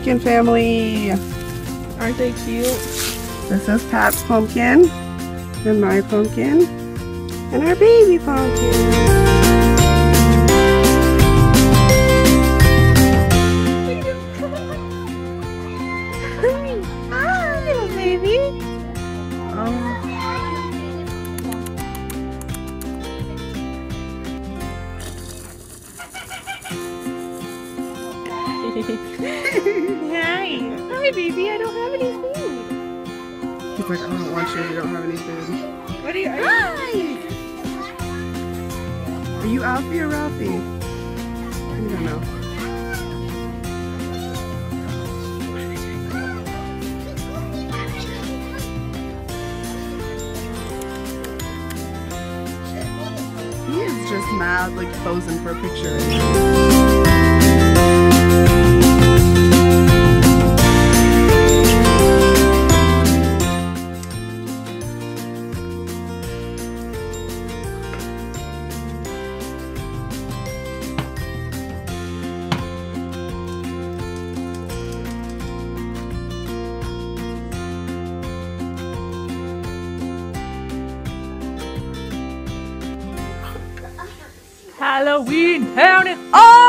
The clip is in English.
pumpkin family. Aren't they cute? This is Pat's pumpkin, and my pumpkin, and our baby pumpkin. Hi, little baby. Hi. Hi, baby. I don't have any food. He's like, I don't want you if you don't have any food. What are you? Hi. Are you Alfie or Ralphie? I don't know. He is just mad, like posing for a picture. Halloween Town is on!